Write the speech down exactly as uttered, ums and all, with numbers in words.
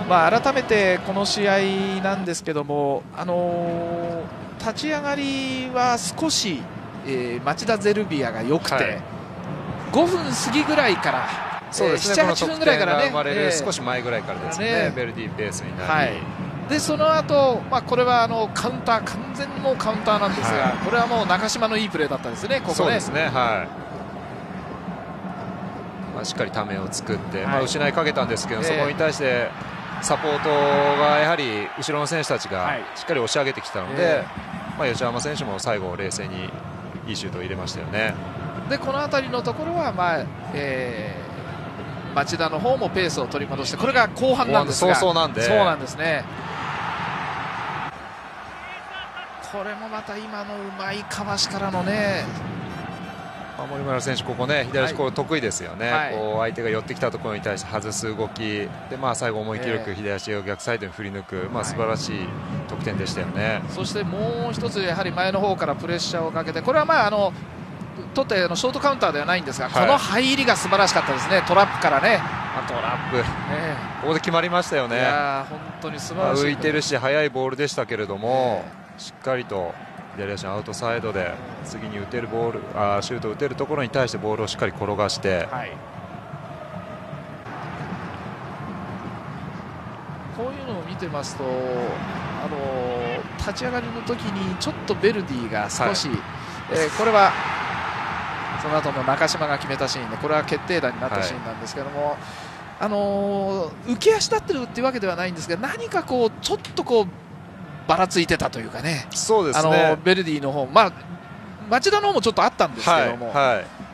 まあ、改めてこの試合なんですけども、あのー、立ち上がりは少し、えー、町田ゼルビアが良くて、はい、ごふん過ぎぐらいからそうですね、 なな、はちふんぐらいからね、 生まれる少し前ぐらいからですね、ねベルディペースになり、 はい、でその後、まあこれはあのカウンター、完全にもうカウンターなんですが、はい、これはもう中島のいいプレーだったんですね、ここね。 そうですね、はい、まあ、しっかりためを作って、はい、まあ、失いかけたんですけど、えー、そこに対してサポートがやはり後ろの選手たちがしっかり押し上げてきたので、はい、まあ、吉山選手も最後冷静にいいシュートを入れましたよね。 でこの辺りのところは、まあえー、町田の方もペースを取り戻して、これが後半なんですが、 そうそうなんで、 そうなんですね。これもまた今のうまいかわしからのね、 森村選手、ここね左足こう得意ですよね、はい、こう相手が寄ってきたところに対して外す動きで、まあ、最後思い切りよく左足を逆サイドに振り抜く、まあ、素晴らしい得点でしたよね。 そしてもう一つ、やはり前の方からプレッシャーをかけて、これはまああの取ってのショートカウンターではないんですが、はい、この入りが素晴らしかったですね、トラップからね。 トラップ、ね、ここで決まりましたよね。 いや本当に素晴らしい、 浮いてるし速いボールでしたけれども、しっかりと左足のアウトサイドで次に打てるボール、あシュートを打てるところに対してボールをしっかり転がして、はい、 こういうのを見てますと、あの立ち上がりの時にちょっとベルディが少し、はい、えー、これはその後の中島が決めたシーンで、これは決定打になったシーンなんですけども、はい、あのー、浮き足立ってるっていうわけではないんですが、何かこうちょっとこうばらついてたというかね、 そうですね、 あのベルディの方、まあ町田の方もちょっとあったんですけども、はいはい、